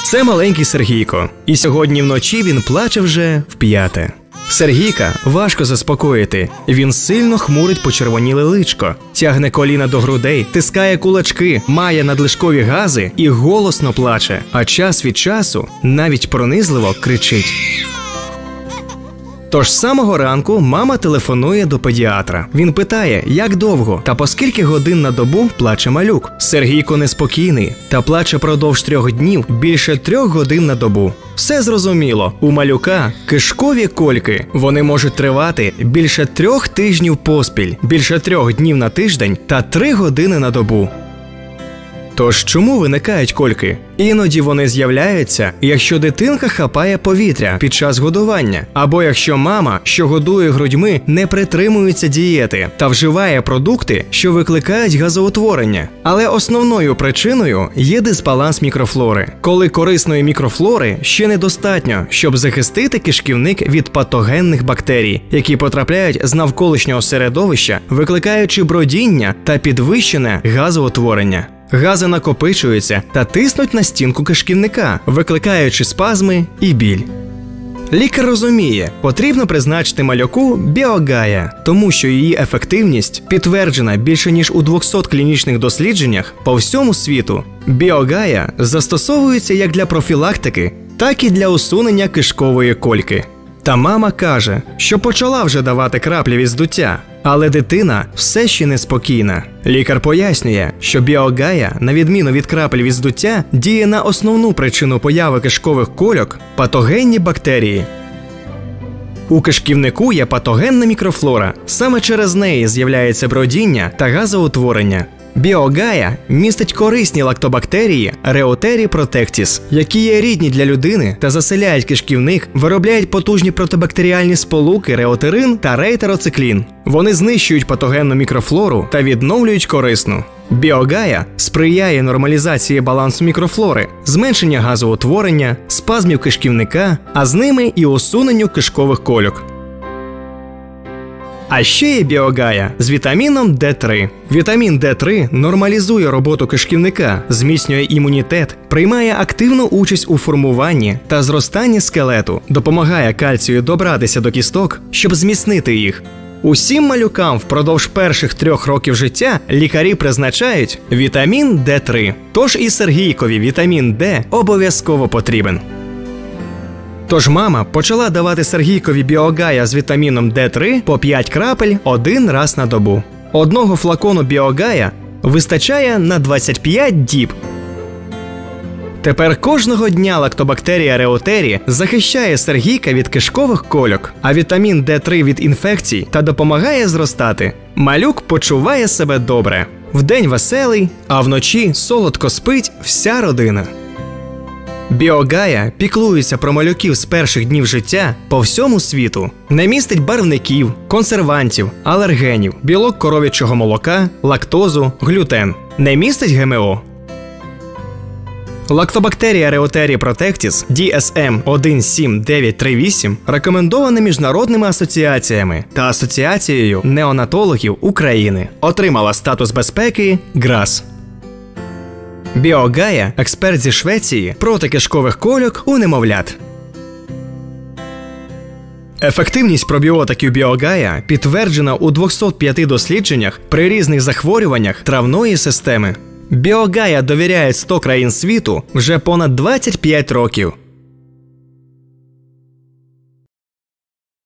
Це маленький Сергійко. І сьогодні вночі він плаче вже вп'яте. Сергійка важко заспокоїти. Він сильно хмурить почервоніле личко, тягне коліна до грудей, тискає кулачки, має надлишкові гази і голосно плаче, а час від часу навіть пронизливо кричить. Тож з самого ранку мама телефонує до педіатра. Він питає, як довго та по скільки годин на добу плаче малюк. Сергійко неспокійний та плаче продовж 3 днів більше 3 годин на добу. Все зрозуміло. У малюка кишкові кольки. Вони можуть тривати більше 3 тижнів поспіль, більше 3 днів на тиждень та 3 години на добу. Тож чому виникають кольки? Іноді вони з'являються, якщо дитинка хапає повітря під час годування, або якщо мама, що годує грудьми, не притримується дієти та вживає продукти, що викликають газоутворення. Але основною причиною є дисбаланс мікрофлори, коли корисної мікрофлори ще недостатньо, щоб захистити кишківник від патогенних бактерій, які потрапляють з навколишнього середовища, викликаючи бродіння та підвищене газоутворення. Гази накопичуються та тиснуть на стінку кишківника, викликаючи спазми і біль. Лікар розуміє, потрібно призначити малюку Біогая, тому що її ефективність підтверджена більше ніж у 200 клінічних дослідженнях по всьому світу. Біогая застосовується як для профілактики, так і для усунення кишкової кольки. Та мама каже, що почала вже давати краплі від здуття, але дитина все ще неспокійна. Лікар пояснює, що Біогая, на відміну від крапель від здуття, діє на основну причину появи кишкових кольок – патогенні бактерії. У кишківнику є патогенна мікрофлора. Саме через неї з'являється бродіння та газоутворення. Біогая містить корисні лактобактерії Reuteri protectis, які є рідні для людини та заселяють кишківник, виробляють потужні протибактеріальні сполуки реутерин та рейтероциклін. Вони знищують патогенну мікрофлору та відновлюють корисну. Біогая сприяє нормалізації балансу мікрофлори, зменшення газоутворення, спазмів кишківника, а з ними і усуненню кишкових кольок. А ще є Біогая з вітаміном D3. Вітамін D3 нормалізує роботу кишківника, зміцнює імунітет, приймає активну участь у формуванні та зростанні скелету, допомагає кальцію добратися до кісток, щоб зміцнити їх. Усім малюкам впродовж перших 3 років життя лікарі призначають вітамін D3. Тож і Сергійкові вітамін D обов'язково потрібен. Тож мама почала давати Сергійкові Біогая з вітаміном D3 по 5 крапель 1 раз на добу. Одного флакону Біогая вистачає на 25 діб. Тепер кожного дня лактобактерія Reuteri захищає Сергійка від кишкових кольок, а вітамін D3 від інфекцій та допомагає зростати. Малюк почуває себе добре. Вдень веселий, а вночі солодко спить вся родина. Біогая піклується про малюків з перших днів життя по всьому світу. Не містить барвників, консервантів, алергенів, білок коров'ячого молока, лактозу, глютен. Не містить ГМО. Лактобактерія Reuteri protectis DSM 17938 рекомендована міжнародними асоціаціями та Асоціацією неонатологів України. Отримала статус безпеки ГРАС. Біогая – експерт зі Швеції проти кишкових кольок у немовлят. Ефективність пробіотиків Біогая підтверджена у 205 дослідженнях при різних захворюваннях травної системи. Біогая довіряють 100 країн світу вже понад 25 років.